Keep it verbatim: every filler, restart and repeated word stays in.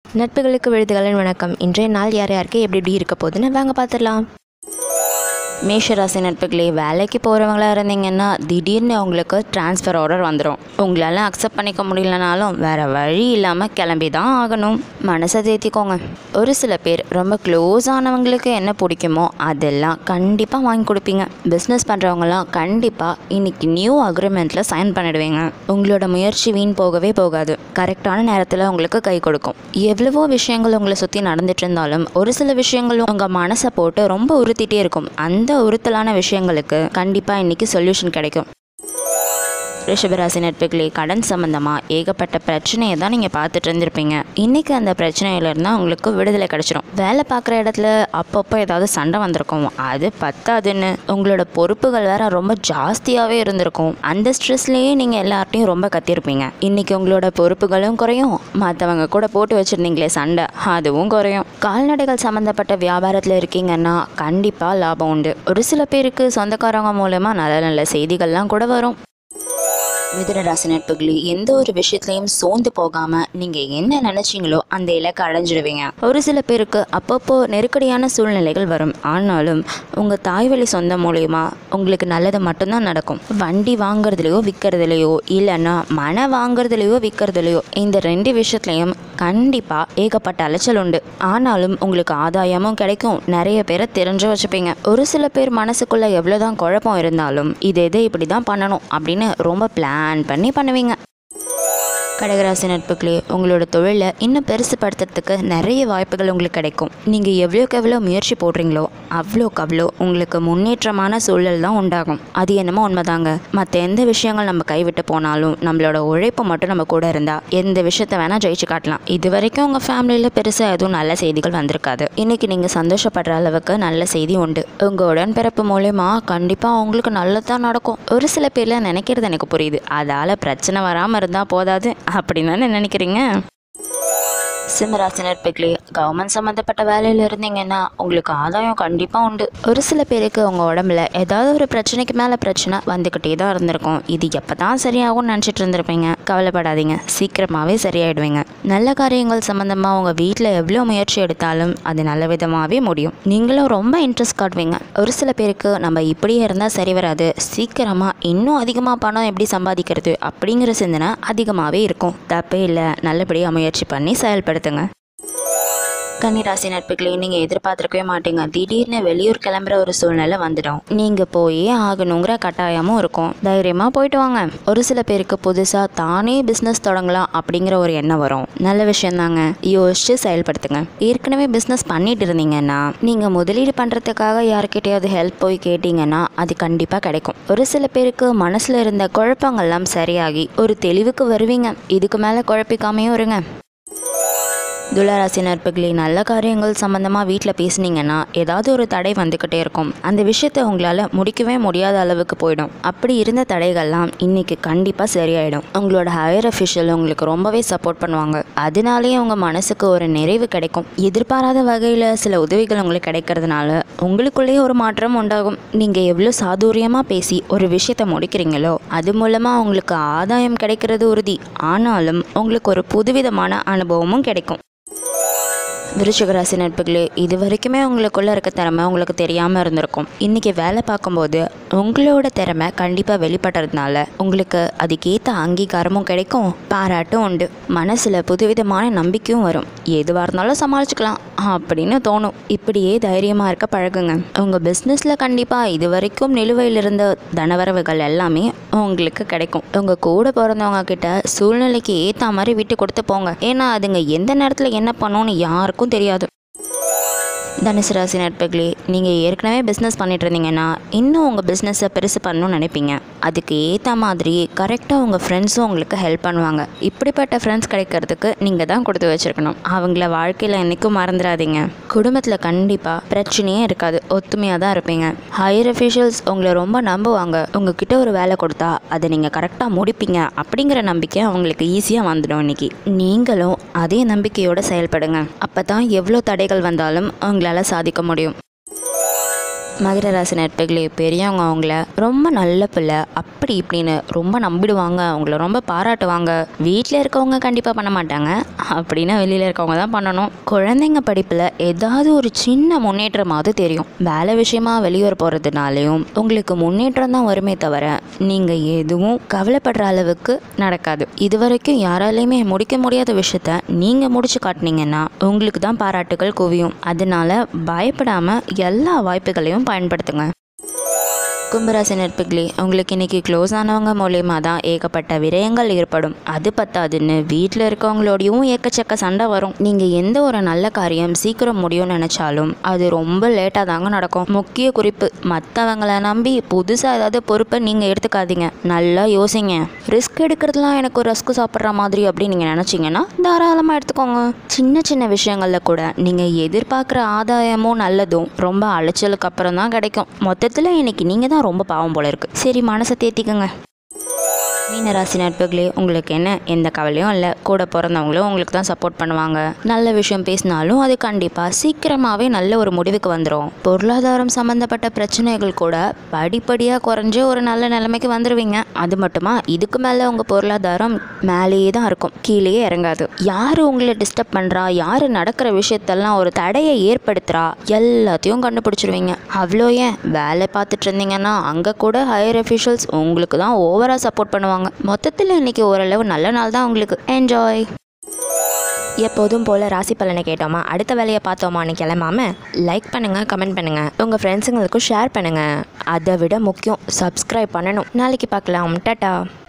நட்புகளுக்கு விழுதுகளின் வணக்கம். இன்றைய நாள் யார் யாருக்கு எப்படி எப்படி இருக்க போகுதுன்னு வாங்க பார்த்துடலாம். மேஷராசி நட்புகளே, வேலைக்கு போகிறவங்களா இருந்தீங்கன்னா திடீர்னு உங்களுக்கு ட்ரான்ஸ்ஃபர் ஆர்டர் வந்துடும். உங்களால் அக்செப்ட் பண்ணிக்க முடியலனாலும் வேறு வழி இல்லாமல் கிளம்பி தான் ஆகணும். மனசை தேத்திக்கோங்க. ஒரு சில பேர் ரொம்ப க்ளோஸ் ஆனவங்களுக்கு என்ன பிடிக்குமோ அதெல்லாம் கண்டிப்பாக வாங்கி கொடுப்பீங்க. பிஸ்னஸ் பண்ணுறவங்களாம் கண்டிப்பாக இன்னைக்கு நியூ அக்ரிமெண்ட்டில் சைன் பண்ணிடுவீங்க. உங்களோட முயற்சி வீண் போகவே போகாது. கரெக்டான நேரத்தில் உங்களுக்கு கை கொடுக்கும். எவ்வளவோ விஷயங்கள் உங்களை சுற்றி நடந்துட்டு இருந்தாலும் ஒரு சில விஷயங்கள் உங்கள் மனசை போட்டு ரொம்ப உறுத்திட்டே இருக்கும். அந்த உறுத்தலான விஷயங்களுக்கு கண்டிப்பாக இன்னைக்கு சொல்யூஷன் கிடைக்கும். ரிஷபராசி நட்புகளே, கடன் சம்பந்தமாக ஏகப்பட்ட பிரச்சனையை தான் நீங்கள் பார்த்துட்டு இருந்திருப்பீங்க. இன்றைக்கி அந்த பிரச்சனையிலேருந்து உங்களுக்கு விடுதலை கிடச்சிரும். வேலை பார்க்குற இடத்துல அப்பப்போ ஏதாவது சண்டை வந்திருக்கும். அது பத்தாதுன்னு உங்களோட பொறுப்புகள் வேற ரொம்ப ஜாஸ்தியாகவே இருந்திருக்கும். அந்த ஸ்ட்ரெஸ்லேயே நீங்கள் எல்லார்ட்டையும் ரொம்ப கத்திருப்பீங்க. இன்றைக்கி உங்களோட பொறுப்புகளும் குறையும், மற்றவங்க கூட போட்டு வச்சுருந்தீங்களே சண்டை அதுவும் குறையும். கால்நடைகள் சம்மந்தப்பட்ட வியாபாரத்தில் இருக்கீங்கன்னா கண்டிப்பாக லாபம் உண்டு. ஒரு சில பேருக்கு சொந்தக்காரங்க மூலமாக நல்ல நல்ல செய்திகள்லாம் கூட வரும். மிதுன ராசி நட்புகளே, எந்த ஒரு விஷயத்துலையும் சோர்ந்து போகாமல் நீங்கள் என்ன நினச்சிங்களோ அந்த இலக்கை அடைஞ்சிடுவீங்க. ஒரு சில பேருக்கு அப்பப்போ நெருக்கடியான சூழ்நிலைகள் வரும். ஆனாலும் உங்கள் தாய்வழி சொந்தம் மூலயமா உங்களுக்கு நல்லது மட்டும்தான் நடக்கும். வண்டி வாங்குறதுலையோ விற்கிறதுலையோ இல்லைன்னா மனை வாங்குறதுலையோ விற்கிறதுலையோ இந்த ரெண்டு விஷயத்துலையும் கண்டிப்பாக ஏகப்பட்ட அலைச்சல் உண்டு. ஆனாலும் உங்களுக்கு ஆதாயமும் கிடைக்கும். நிறைய பேரை தெரிஞ்சு வச்சுப்பீங்க. ஒரு சில பேர் மனசுக்குள்ளே எவ்வளோதான் குழப்பம் இருந்தாலும் இது எதை இப்படி தான் பண்ணணும் அப்படின்னு ரொம்ப பிளான் பண்ணி பண்ணுவீங்க. கடகராசி நட்புகளே, உங்களோட தொழிலை இன்னும் பெருசுப்படுத்துறதுக்கு நிறைய வாய்ப்புகள் உங்களுக்கு கிடைக்கும். நீங்கள் எவ்வளோக்கு எவ்வளோ முயற்சி போடுறீங்களோ அவ்வளோக்கு அவ்வளோ உங்களுக்கு முன்னேற்றமான சூழல் தான் உண்டாகும். அது என்னமோ உண்மைதாங்க. மற்ற எந்த விஷயங்கள் நம்ம கைவிட்டு போனாலும் நம்மளோட உழைப்பு மட்டும் நம்ம கூட இருந்தால் எந்த விஷயத்த வேணால் ஜெயிச்சு காட்டலாம். இது வரைக்கும் உங்கள் ஃபேமிலியில் பெருசாக எதுவும் நல்ல செய்திகள் வந்திருக்காது. இன்றைக்கி நீங்கள் சந்தோஷப்படுற அளவுக்கு நல்ல செய்தி உண்டு. உங்கள் உடன்பிறப்பு மூலமா கண்டிப்பாக உங்களுக்கு நல்லதான் நடக்கும். ஒரு சில பேர்லாம் நினைக்கிறது எனக்கு புரியுது. அதால் பிரச்சனை வராமல் இருந்தால் போதாது அப்படின்னு நினைக்கிறீங்க. சிம்மராசி நட்புகளே, கவர்மெண்ட் சம்மந்தப்பட்ட வேலையில் இருந்தீங்கன்னா உங்களுக்கு ஆதாயம் கண்டிப்பாக உண்டு. ஒரு சில பேருக்கு உங்கள் உடம்புல ஏதாவது ஒரு பிரச்சனைக்கு மேலே பிரச்சனை வந்துக்கிட்டே தான் இருந்திருக்கும். இது எப்போ தான் சரியாகும்னு நினச்சிட்டு இருந்திருப்பீங்க. கவலைப்படாதீங்க, சீக்கிரமாகவே சரியாயிடுவீங்க. நல்ல காரியங்கள் சம்மந்தமாக உங்கள் வீட்டில் எவ்வளோ முயற்சி எடுத்தாலும் அது நல்ல விதமாகவே முடியும். நீங்களும் ரொம்ப இன்ட்ரெஸ்ட் காட்டுவீங்க. ஒரு சில பேருக்கு நம்ம இப்படியே இருந்தால் சரி வராது, சீக்கிரமாக இன்னும் அதிகமாக பணம் எப்படி சம்பாதிக்கிறது அப்படிங்கிற சிந்தனை அதிகமாகவே இருக்கும். தப்பே இல்லை, நல்லபடியாக முயற்சி பண்ணி செயல்படுத்துங்க. கன்னி ராசி நட்புகளே, நீங்கள் எதிர்பார்த்துருக்கவே மாட்டீங்க. திடீர்னு வெளியூர் கிளம்புற ஒரு சூழ்நிலை வந்துடும். நீங்கள் போயே ஆகணுங்கிற கட்டாயமும் இருக்கும். தைரியமாக போயிட்டு வாங்க. ஒரு சில பேருக்கு புதுசாக தானே பிஸ்னஸ் தொடங்கலாம் அப்படிங்கிற ஒரு எண்ணம் வரும். நல்ல விஷயந்தாங்க, யோசிச்சு செயல்படுத்துங்க. ஏற்கனவே பிஸ்னஸ் பண்ணிட்டு இருந்தீங்கன்னா நீங்கள் முதலீடு பண்ணுறதுக்காக யாருக்கிட்டையாவது ஹெல்ப் போய் கேட்டிங்கன்னா அது கண்டிப்பாக கிடைக்கும். ஒரு சில பேருக்கு மனசில் இருந்த குழப்பங்கள்லாம் சரியாகி ஒரு தெளிவுக்கு வருவீங்க. இதுக்கு மேலே குழப்பிக்காமையும் இருங்க. துளாராசி நட்புகளே, நல்ல காரியங்கள் சம்மந்தமாக வீட்டில் பேசுனீங்கன்னா ஏதாவது ஒரு தடை வந்துக்கிட்டே இருக்கும். அந்த விஷயத்தை உங்களால் முடிக்கவே முடியாத அளவுக்கு போயிடும். அப்படி இருந்த தடைகள்லாம் இன்னைக்கு கண்டிப்பாக சரியாயிடும். உங்களோட ஹையர் அஃபிஷியல் உங்களுக்கு ரொம்பவே சப்போர்ட் பண்ணுவாங்க. அதனாலேயே உங்கள் மனசுக்கு ஒரு நிறைவு கிடைக்கும். எதிர்பாராத வகையில் சில உதவிகள் உங்களுக்கு கிடைக்கிறதுனால உங்களுக்குள்ளேயே ஒரு மாற்றம் உண்டாகும். நீங்கள் எவ்வளோ சாதுரியமாக பேசி ஒரு விஷயத்தை முடிக்கிறீங்களோ அது மூலமாக உங்களுக்கு ஆதாயம் கிடைக்கிறது உறுதி. ஆனாலும் உங்களுக்கு ஒரு புதுவிதமான அனுபவமும் கிடைக்கும். விருச்சிகராசி நட்புகளே, இது வரைக்குமே உங்களுக்குள்ளே இருக்க திறமை உங்களுக்கு தெரியாமல் இருந்திருக்கும். இன்றைக்கி வேலை பார்க்கும்போது உங்களோட திறமை கண்டிப்பாக வெளிப்படுறதுனால உங்களுக்கு அதுக்கேற்ற அங்கீகாரமும் கிடைக்கும், பாராட்டும் உண்டு. மனசில் புதுவிதமான நம்பிக்கையும் வரும். எதுவாக இருந்தாலும் சமாளிச்சுக்கலாம் அப்படின்னு தோணும். இப்படியே தைரியமாக இருக்க பழகுங்க. உங்கள் பிஸ்னஸில் கண்டிப்பாக இது வரைக்கும் நிலுவையில் இருந்த தனவரவுகள் எல்லாமே உங்களுக்கு கிடைக்கும். உங்கள் கூட பிறந்தவங்க கிட்ட சூழ்நிலைக்கு ஏற்ற மாதிரி விட்டு கொடுத்து போங்க. ஏன்னா அதுங்க எந்த நேரத்தில் என்ன பண்ணணும்னு யாருக்கும் தெரியாது. தனுசு ராசி நட்புகளே, நீங்கள் ஏற்கனவே பிஸ்னஸ் பண்ணிட்டு இருந்தீங்கன்னா இன்னும் உங்கள் பிஸ்னஸை பெருசு பண்ணணும்னு நினைப்பீங்க. அதுக்கு ஏற்ற மாதிரி கரெக்டாக உங்கள் ஃப்ரெண்ட்ஸும் உங்களுக்கு ஹெல்ப் பண்ணுவாங்க. இப்படிப்பட்ட ஃப்ரெண்ட்ஸ் கிடைக்கிறதுக்கு நீங்கள் தான் கொடுத்து வச்சுருக்கணும். அவங்கள வாழ்க்கையில் என்றைக்கும் மறந்துடாதீங்க. குடும்பத்தில் கண்டிப்பாக பிரச்சனையே இருக்காது, ஒத்துமையாக தான் இருப்பீங்க. ஹையர் அஃபிஷியல்ஸ் உங்களை ரொம்ப நம்புவாங்க. உங்ககிட்ட ஒரு வேலை கொடுத்தா அதை நீங்கள் கரெக்டாக முடிப்பீங்க அப்படிங்கிற நம்பிக்கை அவங்களுக்கு ஈஸியாக வந்துடும். இன்னைக்கு நீங்களும் அதே நம்பிக்கையோடு செயல்படுங்க. அப்போ தான் எவ்வளோ தடைகள் வந்தாலும் உங்களை சாதிக்க முடியும். மகர ராசி நட்புகளே, பெரியவங்க அவங்கள ரொம்ப நல்ல பிள்ளை அப்படி இப்படின்னு ரொம்ப நம்பிடுவாங்க, அவங்கள ரொம்ப பாராட்டுவாங்க. வீட்டில் இருக்கவங்க கண்டிப்பாக பண்ண மாட்டாங்க, அப்படின்னா வெளியில் இருக்கவங்க தான் பண்ணணும். குழந்தைங்க படிப்பில் ஏதாவது ஒரு சின்ன முன்னேற்றமாவது தெரியும். வேலை விஷயமா வெளியூர் போகிறதுனாலையும் உங்களுக்கு முன்னேற்றம் தான் வருமே தவிர நீங்கள் எதுவும் கவலைப்படுற அளவுக்கு நடக்காது. இது வரைக்கும் யாராலையுமே முடிக்க முடியாத விஷயத்த நீங்கள் முடிச்சு காட்டினீங்கன்னா உங்களுக்கு தான் பாராட்டுகள் குவியும். அதனால பயப்படாமல் எல்லா வாய்ப்புகளையும் பயன்படுத்துங்க. கும்பராசி நட்புகளே, உங்களுக்கு இன்னைக்கு க்ளோஸ் ஆனவங்க மூலயமா தான் ஏகப்பட்ட விரயங்கள் ஏற்படும். அது பத்தாதுன்னு வீட்டில் இருக்கவங்களோடையும் ஏக்கச்சக்க சண்டை வரும். நீங்கள் எந்த ஒரு நல்ல காரியம் சீக்கிரம் முடியும்னு நினச்சாலும் அது ரொம்ப லேட்டாக தாங்க நடக்கும். முக்கிய குறிப்பு, மற்றவங்களை நம்பி புதுசாக ஏதாவது பொறுப்பை நீங்கள் எடுத்துக்காதீங்க. நல்லா யோசிங்க. ரிஸ்க் எடுக்கிறதுலாம் எனக்கு ஒரு ரஸ்க்கு சாப்பிட்ற மாதிரி அப்படின்னு நீங்கள் நினச்சிங்கன்னா தாராளமாக எடுத்துக்கோங்க. சின்ன சின்ன விஷயங்களில் கூட நீங்கள் எதிர்பார்க்குற ஆதாயமும் நல்லதும் ரொம்ப அலைச்சலுக்கு அப்புறம் தான் கிடைக்கும். மொத்தத்தில் இன்னைக்கு நீங்கள் தான் ரொம்ப பாவம் போல இருக்கு. சரி, மனசை தேத்திக்கங்க. மீனராசி நட்புகளே, உங்களுக்கு என்ன எந்த கவலையும் இல்லை. கூட பிறந்தவங்களும் உங்களுக்கு தான் சப்போர்ட் பண்ணுவாங்க. நல்ல விஷயம் பேசினாலும் அது கண்டிப்பாக சீக்கிரமாகவே நல்ல ஒரு முடிவுக்கு வந்துடும். பொருளாதாரம் சம்மந்தப்பட்ட பிரச்சனைகள் கூட படிப்படியாக குறைஞ்சு ஒரு நல்ல நிலைமைக்கு வந்துடுவீங்க. அது மட்டுமா, இதுக்கு மேலே உங்கள் பொருளாதாரம் மேலேயே தான் இருக்கும், கீழேயே இறங்காது. யார் உங்களை டிஸ்டர்ப் பண்ணுறா, யார் நடக்கிற விஷயத்தெல்லாம் ஒரு தடையை ஏற்படுத்துகிறா, எல்லாத்தையும் கண்டுபிடிச்சிருவீங்க. அவ்வளோ ஏன் வேலை பார்த்துட்டு இருந்தீங்கன்னா அங்கே கூட ஹையர் அஃபிஷியல்ஸ் உங்களுக்கு தான் ஓவராக சப்போர்ட் பண்ணுவாங்க. மொத்தத்தில் இன்னைக்கு ஓரளவு நல்ல நாள் தான் உங்களுக்கு. என்ஜாய். எப்போதும் போல் ராசி பலனை கேட்டோமா, அடுத்த வேலையை பார்த்தோமான்னு கிளம்பாம லைக் பண்ணுங்கள், கமெண்ட் பண்ணுங்கள், உங்கள் ஃப்ரெண்ட்ஸுங்களுக்கும் ஷேர் பண்ணுங்கள். அதை விட முக்கியம், சப்ஸ்கிரைப் பண்ணணும். நாளைக்கு பார்க்கலாம். டாடா.